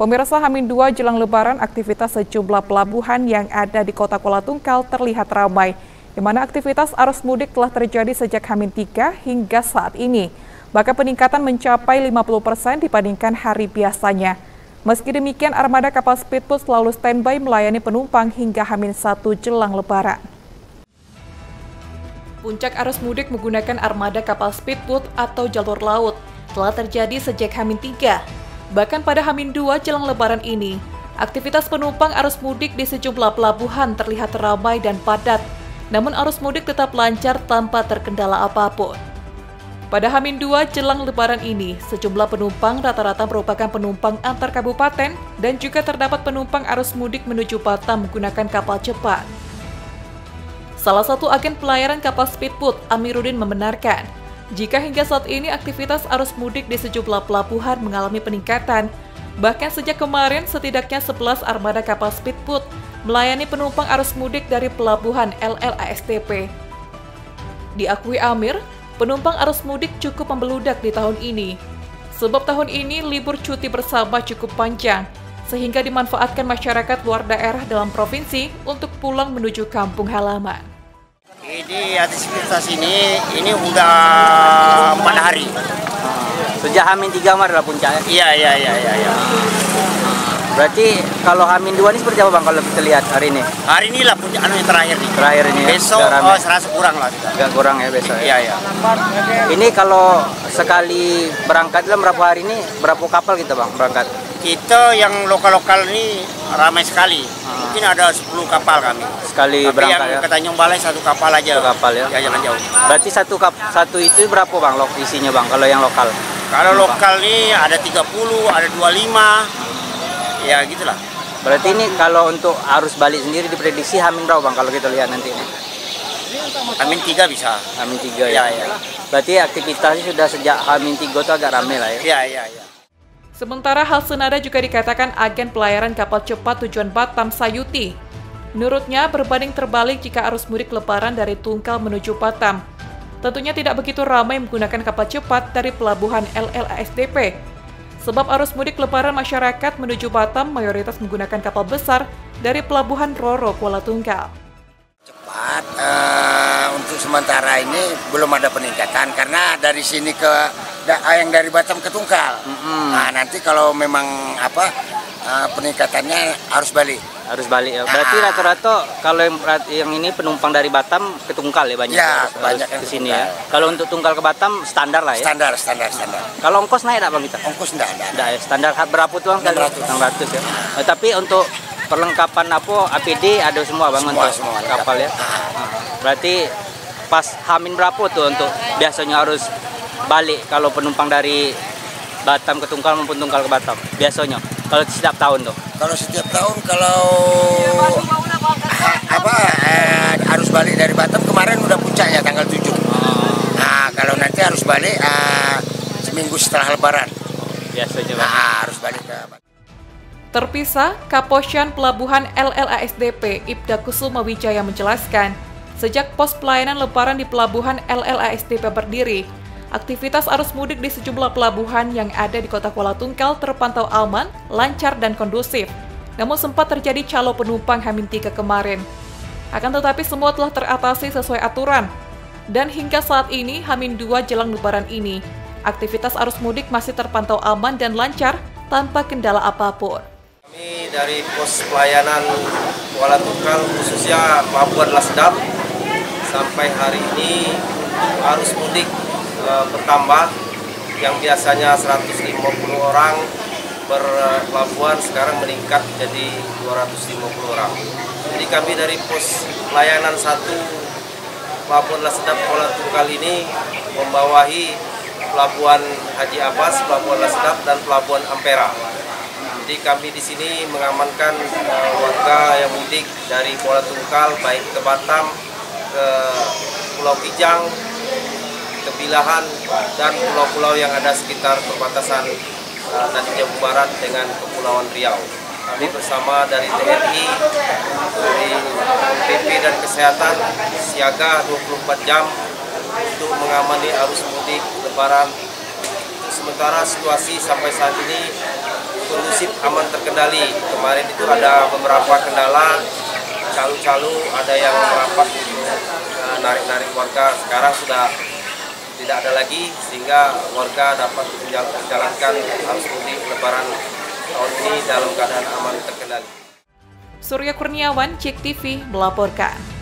Pemirsa, H-2 jelang Lebaran, aktivitas sejumlah pelabuhan yang ada di Kota Kuala Tungkal terlihat ramai, di mana aktivitas arus mudik telah terjadi sejak H-3 hingga saat ini. Bahkan peningkatan mencapai 50% dibandingkan hari biasanya. Meski demikian, armada kapal speedboat selalu standby melayani penumpang hingga H-1 jelang Lebaran. Puncak arus mudik menggunakan armada kapal speedboat atau jalur laut telah terjadi sejak H-3. Bahkan pada H-2 jelang Lebaran ini, aktivitas penumpang arus mudik di sejumlah pelabuhan terlihat ramai dan padat, namun arus mudik tetap lancar tanpa terkendala apapun. Pada H-2 jelang Lebaran ini, sejumlah penumpang rata-rata merupakan penumpang antar kabupaten dan juga terdapat penumpang arus mudik menuju Batam menggunakan kapal cepat. Salah satu agen pelayaran kapal speedboat, Amiruddin, membenarkan jika hingga saat ini aktivitas arus mudik di sejumlah pelabuhan mengalami peningkatan. Bahkan sejak kemarin setidaknya 11 armada kapal speedboat melayani penumpang arus mudik dari pelabuhan LLASDP. Diakui Amir, penumpang arus mudik cukup membeludak di tahun ini. Sebab tahun ini libur cuti bersama cukup panjang, sehingga dimanfaatkan masyarakat luar daerah dalam provinsi untuk pulang menuju kampung halaman. Ini aktivitas ini udah 4 hari. Sejak H-3 kemarin lah puncaknya? Iya. Berarti kalau H-2 ini seperti apa Bang kalau kita lihat hari ini? Hari ini lah puncak yang terakhir nih. Terakhir ini besok serasa kurang lah. Agak kurang ya besok ya? Iya. Ini kalau sekali berangkat dalam berapa hari ini, berapa kapal kita Bang berangkat? Kita yang lokal-lokal ini ramai sekali. Mungkin ada 10 kapal kami. Sekali tapi berangkat yang ya? ke Tanjung Balai 1 kapal aja. 1 kapal ya? Ya, jalan jauh. Berarti satu itu berapa Bang isinya Bang kalau yang lokal? Kalau lokal ini ada 30, ada 25. Ya gitulah. Berarti ini kalau untuk arus balik sendiri diprediksi H-min berapa Bang kalau kita lihat nanti ini? H-3 bisa. H-3 ya? Iya. Berarti aktivitasnya sudah sejak H-3 itu agak ramai lah ya? Iya. Sementara hal senada juga dikatakan agen pelayaran kapal cepat tujuan Batam, Sayuti. Menurutnya, berbanding terbalik jika arus mudik Lebaran dari Tungkal menuju Batam. Tentunya tidak begitu ramai menggunakan kapal cepat dari pelabuhan LLASDP. Sebab arus mudik Lebaran masyarakat menuju Batam mayoritas menggunakan kapal besar dari pelabuhan Roro, Kuala Tungkal. Cepat, untuk sementara ini belum ada peningkatan karena dari sini ke yang dari Batam ke Tungkal. Nah, nanti kalau memang peningkatannya harus balik. Harus balik ya. Berarti rata-rata kalau yang ini penumpang dari Batam ke Tungkal ya banyak. Ya, banyak ke sini ya. Kalau untuk Tungkal ke Batam standar lah ya. Standar. Kalau ongkos naik enggak Bang kita? Ongkos enggak. Ya. Standar berapa tuh Bang? 600 ya. Tapi untuk perlengkapan APD ada semua Bang untuk kapal ya. Berarti pas H-min berapa tuh untuk biasanya harus balik kalau penumpang dari Batam ke Tungkal maupun Tungkal ke Batam biasanya kalau setiap tahun tuh? Kalau setiap tahun harus balik dari Batam kemarin udah puncaknya tanggal 7. Nah, kalau nanti harus balik seminggu setelah Lebaran. Biasanya Bang. Harus balik ke Batam. Terpisah, Kaposyan Pelabuhan LLASDP Ibda Kusuma Wijaya menjelaskan, sejak pos pelayanan Lebaran di Pelabuhan LLASDP berdiri, aktivitas arus mudik di sejumlah pelabuhan yang ada di Kota Kuala Tungkal terpantau aman, lancar, dan kondusif. Namun sempat terjadi calo penumpang H-3 kemarin. Akan tetapi semua telah teratasi sesuai aturan. Dan hingga saat ini, H-2 jelang Lebaran ini, aktivitas arus mudik masih terpantau aman dan lancar tanpa kendala apapun. Kami dari pos pelayanan Kuala Tungkal khususnya Pelabuhan Lasdam sampai hari ini arus mudik bertambah, yang biasanya 150 orang berpelabuhan sekarang meningkat jadi 250 orang. Jadi kami dari pos pelayanan 1 Pelabuhan Lasdam Kuala Tungkal ini membawahi Pelabuhan Haji Abbas, Pelabuhan Lasdam, dan Pelabuhan Ampera. Jadi kami di sini mengamankan warga yang mudik dari Kuala Tungkal baik ke Batam, ke Pulau Kijang, ke Bilahan, dan pulau-pulau yang ada sekitar perbatasan dari Jawa Barat dengan Kepulauan Riau. Kami bersama dari TNI, dari PP dan Kesehatan siaga 24 jam untuk mengamani arus mudik Lebaran. Sementara situasi sampai saat ini kondusif. kondusif, aman, terkendali. Kemarin itu ada beberapa kendala, calo-calo, ada yang merapat narik-narik warga. Sekarang sudah tidak ada lagi, sehingga warga dapat menjalankan arus mudik Lebaran tahun ini dalam keadaan aman, terkendali. Surya Kurniawan, JEK TV melaporkan.